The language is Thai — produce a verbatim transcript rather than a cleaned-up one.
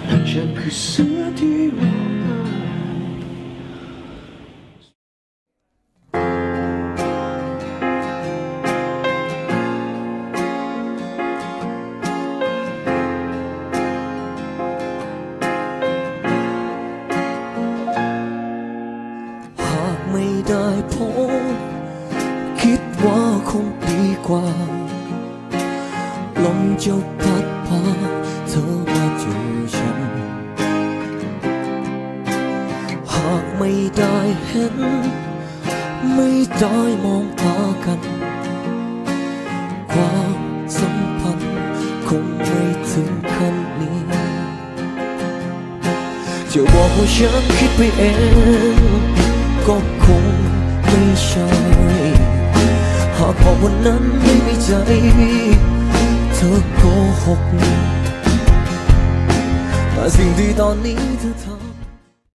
ฉันคือเสือที่ร้องไห้หากไม่ได้พบคิดว่าคงดีกว่าลมจะพัดพาเธอมาเจอฉันหากไม่ได้เห็นไม่ได้มองตากันความสัมพันธ์คงไม่ถึงขั้นนี้จะบอกว่าฉันคิดไปเองก็คงไม่ใช่หากบอกวันนั้นไม่มีใจเธอโกหกแต่สิ่งที่ตอนนี้เธอทำ